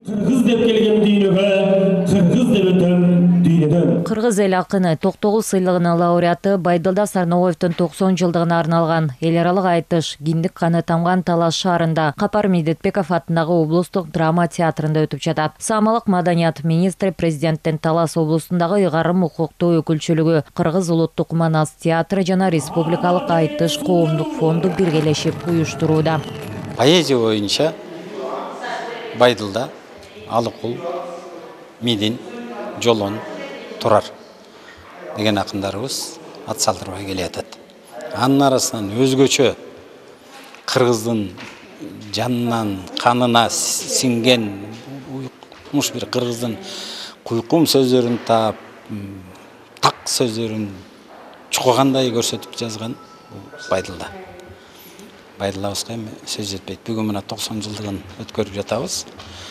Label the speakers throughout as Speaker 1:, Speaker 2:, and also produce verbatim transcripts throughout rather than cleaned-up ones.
Speaker 1: Kırgız деп келген дүйнөгө, кыргыз деп өтөм дүйнөдөн.
Speaker 2: Кыргыз эл акыны токтогул сыйлыгынын лауреаты Байдылда Сарноговдун токсон жылдыгына арналган эл аралык айтыш Киндик каны тамган талаш шаарында Капар Медетбеков атындагы облустук драма театрында өтүп жатат. Саамалык маданият министри президенттин Талас облусундагы ыйгарым укуктуу өкүлчүлүгү, Кыргыз улуттук манас театры жана республикалык айтыш коомдук фонду биргелешип уюштурууда.
Speaker 3: Поэзия боюнча Байдылда Алыкул, Медин, Жолон, Турар деген акындарыбыз ат салдырбай келатат. Анын арасынан өзгөчө кыргыздын жанынан, канына сиңген муш бир кыргыздын куйкум сөздөрүн таап, так сөздөрүн чукугандай көрсөтүп жазган Байдылда. Байдылабызга эми сөз жетпейт. Бүгүн мына токсон жылдыгын өткөрүп жатабыз.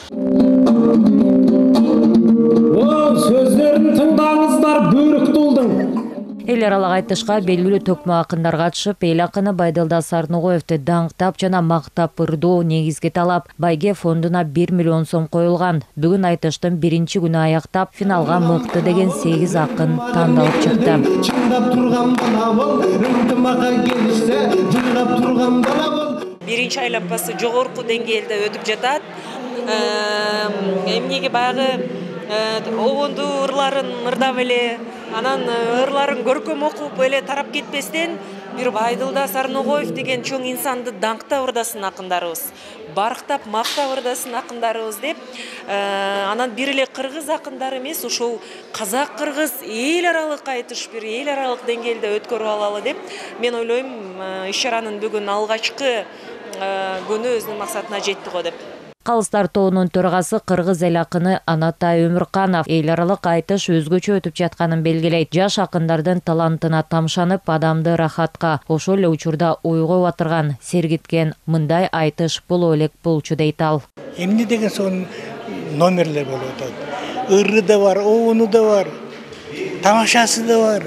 Speaker 1: О, сөздөрүн тыңдаңыздар, бөрүктүлдүң.
Speaker 2: Эл аралык айтышка белгилүү төкмө акындар катышып, эл акыны Байдылда Сарноговду даңктап жана мактап ырдоо негизге талап, байге фондуна бир миллион сом коюлган. Бүгүн айтыштын биринчи күнү аяктап, финалга мыкты деген сегиз акын тандалып чыкты.
Speaker 1: Чындап турган бала бол, ынтымакка келишсе, жыйнап турган бала бол.
Speaker 4: Биринчи айланмасы жогорку деңгээлде өтүп жатат. Эмнеге баягы обонду ырларын ырдап эле, анан ырларын көркөм окуп эле тарап кетпестен, бир Байдылда Сарноговов деген чоң инсанды даңктап ырдасын акындарыбыз, барктап мактап ырдасын акындарыбыз деп, анан бир эле кыргыз акындары эмес, ошол казак-кыргыз эл аралык айтыш бир эл аралык деңгээлде өткөрүп алалы деп мен ойлойм, иш-чаранын бүгүн алгачкы күнү өзүнүн максатына жетти го деп.
Speaker 2: Калыстар тоонун төрагасы кыргыз эл акыны Анатай Өмүрканов эл аралык айтыш өзгөчө өтүп жатканын белгилейт. Жаш акындардын талантына тамшанып, адамды рахатка, ошол эле учурда ойго батырган, сергиткен мындай айтыш боло элек болчу дейт ал.
Speaker 5: Эмне деген сонун номерлер болуп атат. Ыры да бар, оуну да бар, тамашасы да бар.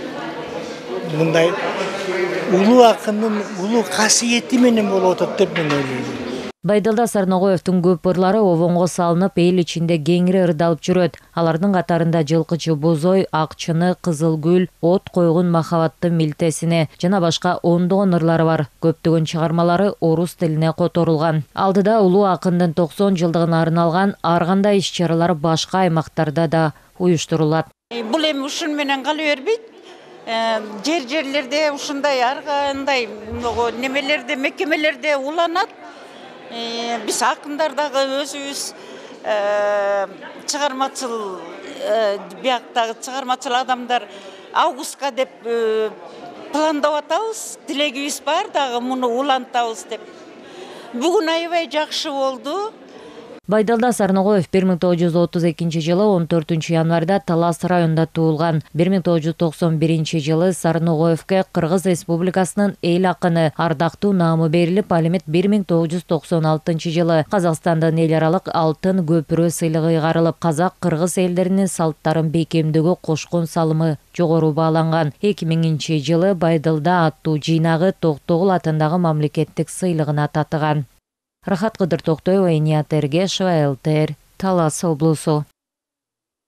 Speaker 5: Мындай улуу акындын улуу касиети менен болуп атат деп мен ойлойм.
Speaker 2: Байдылда Сарноговдун көп ырлары обонго салынып, эл ичинде кеңири ырдалып жүрөт. Алардын катарында Жылкычы бозой, Акчыны, Кызыл гүл, От койгун махабаттын милтесине жана башка ондогон ырлары бар. Көптөгөн чыгармалары орус тилине которулган. Алдыда улуу акындын токсон жылдыгына арналган ар кандай иш-чаралар башка аймактарда да уюштурулат.
Speaker 6: Бул эми ушун менен кала бербейт. Жер-жерлерде ушундай ар кандай немелерде, мекемелерде уланат. Биз акындар дагы өзүбүз чыгармачыл бияктагы чыгармачыл адамдар августка деп пландап атабыз. Тилегибиз бар дагы муну улантабыз деп. Бүгүн аябай жакшы болду.
Speaker 2: Байдылда Сарноговов бир миң тогуз жүз отуз экинчи жылы он төртүнчү январда Талас районунда туулган. бир миң тогуз жүз токсон биринчи жылы Сарногововго Кыргыз Республикасынын эл акыны ардактуу наамы берилип, ал эми бир миң тогуз жүз токсон алтынчы жылы Казакстандын эл аралык алтын көпүрө сыйлыгы ыйгарылып, казак-кыргыз элдеринин салттарын бекемдөөгө кошкон салымы жогору бааланган. эки миңинчи жылы Байдылда аттуу жыйнагы Токтогул атындагы мамлекеттик сыйлыгына татыган. Рахат Кыдыр Токтоева, Ният Эргешева, эл тэ эр, Талас облусу.